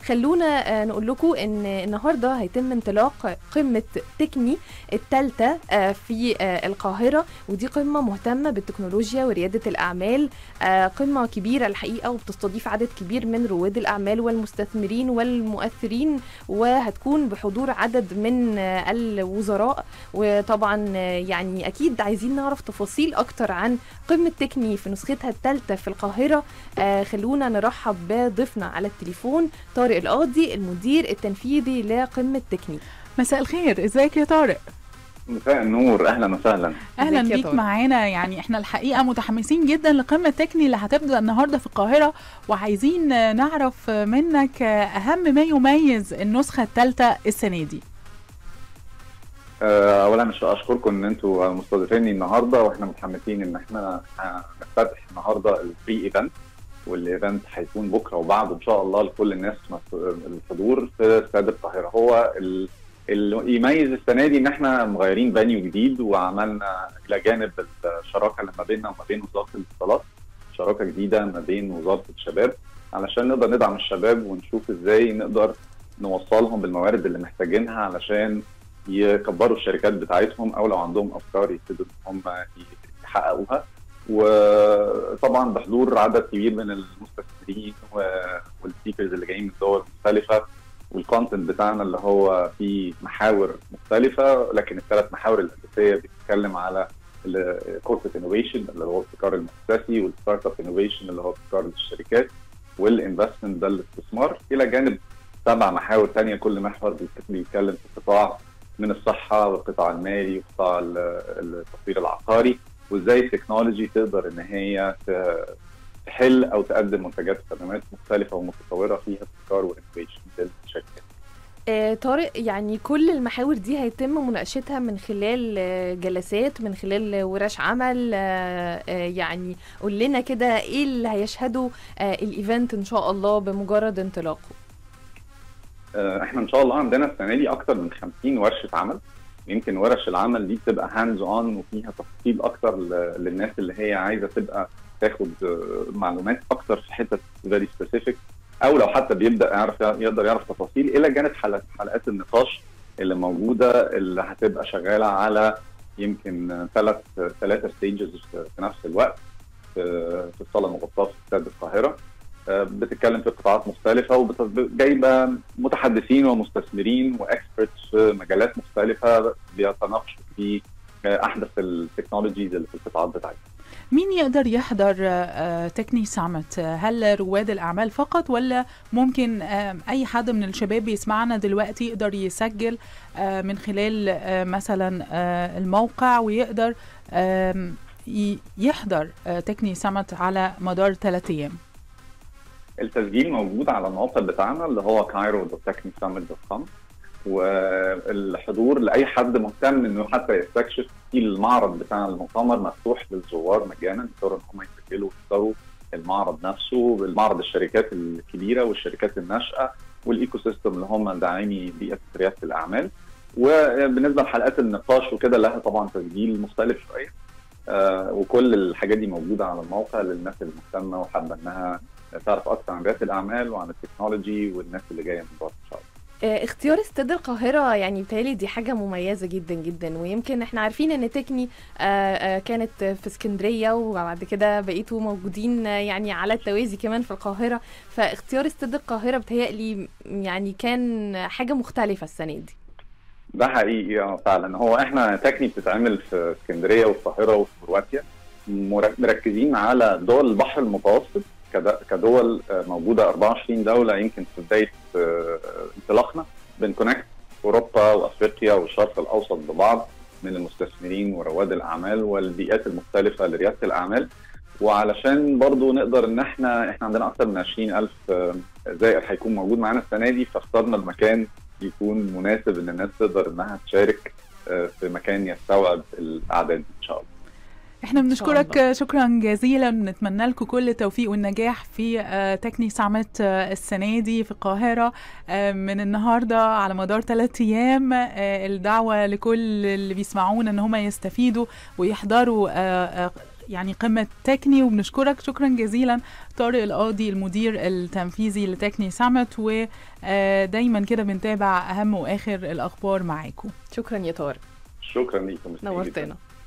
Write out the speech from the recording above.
خلونا نقول لكم ان النهارده هيتم انطلاق قمه تكني الثالثه في القاهره، ودي قمه مهتمه بالتكنولوجيا ورياده الاعمال. قمه كبيره الحقيقه، وبتستضيف عدد كبير من رواد الاعمال والمستثمرين والمؤثرين، وهتكون بحضور عدد من الوزراء. وطبعا يعني اكيد عايزين نعرف تفاصيل اكتر عن قمه تكني في نسختها الثالثه في القاهره. خلونا نرحب بضيفنا على التليفون طارق القاضي، المدير التنفيذي لقمه تكني. مساء الخير، ازيك يا طارق؟ مساء النور، اهلا وسهلا. اهلا بيك معانا. يعني احنا الحقيقه متحمسين جدا لقمه تكني اللي هتبدا النهارده في القاهره، وعايزين نعرف منك اهم ما يميز النسخه الثالثه السنه دي. اولا اشكركم ان انتوا مستضيفيني النهارده، واحنا متحمسين ان احنا هنفتتح النهارده البري ايفنت، والايفنت هيكون بكره وبعد ان شاء الله لكل الناس الحضور في استاد القاهره. هو اللي يميز السنه دي ان احنا مغيرين فانيو جديد، وعملنا الى جانب الشراكه اللي ما بيننا وما بين وزاره الاتصالات شراكه جديده ما بين وزاره الشباب، علشان نقدر ندعم الشباب ونشوف ازاي نقدر نوصلهم بالموارد اللي محتاجينها علشان يكبروا الشركات بتاعتهم، او لو عندهم افكار يبتدوا هم يحققوها. وطبعا بحضور عدد كبير من المستثمرين والسبيكرز اللي جايين من دول مختلفه، والكونتنت بتاعنا اللي هو فيه محاور مختلفه، لكن الثلاث محاور الاساسيه بتتكلم على الكوربريت انوفيشن اللي هو الابتكار المؤسسي، والستارت اب انوفيشن اللي هو ابتكار الشركات، والانفستمنت ده الاستثمار، الى جانب 7 محاور ثانيه. كل محور بيتكلم في قطاع من الصحه والقطاع المالي وقطاع التطوير العقاري، وازاي التكنولوجي تقدر ان هي تحل او تقدم منتجات وخدمات مختلفه ومتطوره فيها ابتكار وانوفيشن للشركات. طارق، يعني كل المحاور دي هيتم مناقشتها من خلال جلسات، من خلال ورش عمل. يعني قول لنا كده ايه اللي هيشهده الايفنت ان شاء الله بمجرد انطلاقه. احنا ان شاء الله عندنا السنه دي اكتر من 50 ورشه عمل. يمكن ورش العمل دي بتبقى هاندز اون وفيها تفاصيل اكتر للناس اللي هي عايزه تبقى تاخد معلومات اكتر في حته فيري سبيسيفيك، او لو حتى بيبدا يقدر يعرف تفاصيل، الى جانب حلقات النقاش اللي موجوده اللي هتبقى شغاله على يمكن ثلاثه ستيجز في نفس الوقت في الصاله المغطاه في استاد القاهره. بتتكلم في قطاعات مختلفه، وجايبه متحدثين ومستثمرين واكسبرتس في مجالات مختلفه بيتناقشوا في احدث التكنولوجيز اللي في القطاعات بتاعتها. مين يقدر يحضر تكني سامت؟ هل رواد الاعمال فقط، ولا ممكن اي حد من الشباب بيسمعنا دلوقتي يقدر يسجل من خلال مثلا الموقع ويقدر يحضر تكني سامت على مدار 3 أيام؟ التسجيل موجود على الموقع بتاعنا اللي هو cairo.technisummit.com، والحضور لاي حد مهتم انه حتى يستكشف في المعرض بتاع المؤتمر مفتوح للزوار مجانا، يقدروا ان هم يسجلوا ويختاروا المعرض نفسه، المعرض الشركات الكبيره والشركات الناشئه والايكو سيستم اللي هم داعمي بيئه رياده الاعمال. وبالنسبه لحلقات النقاش وكده لها طبعا تسجيل مختلف شويه، وكل الحاجات دي موجوده على الموقع للناس المهتمه وحابه انها تعرف اكثر عن رياده الاعمال وعن التكنولوجي والناس اللي جايه من بره ان شاء الله. اختيار استاد القاهرة يعني بتهيألي دي حاجة مميزة جدا جدا، ويمكن احنا عارفين ان تكني كانت في اسكندرية، وبعد كده بقيتوا موجودين يعني على التوازي كمان في القاهرة. فاختيار استاد القاهرة بتهيألي يعني كان حاجة مختلفة السنة دي. ده حقيقي فعلا. هو احنا تكني بتتعمل في اسكندرية والقاهرة وفي كرواتيا، مركزين على دول البحر المتوسط كدول موجودة 24 دولة. يمكن في بداية انطلاقنا بنكونكت اوروبا وافريقيا والشرق الاوسط ببعض من المستثمرين ورواد الاعمال والبيئات المختلفة لريادة الاعمال، وعلشان برضو نقدر ان احنا عندنا اكثر من 20,000 زائر هيكون موجود معانا السنة دي، فاخترنا المكان يكون مناسب ان الناس تقدر انها تشارك في مكان يستوعب الاعداد ان شاء الله. احنا بنشكرك شكرا جزيلا، ونتمنى لكم كل التوفيق والنجاح في تكني سامت السنه دي في القاهره من النهارده على مدار 3 أيام. الدعوه لكل اللي بيسمعونا ان هم يستفيدوا ويحضروا يعني قمة تكني، وبنشكرك شكرا جزيلا طارق القاضي المدير التنفيذي لتكني سامت، ودايما كده بنتابع أهم وآخر الأخبار معاكم. شكرا يا طارق. شكرا ليكم، نورتنا.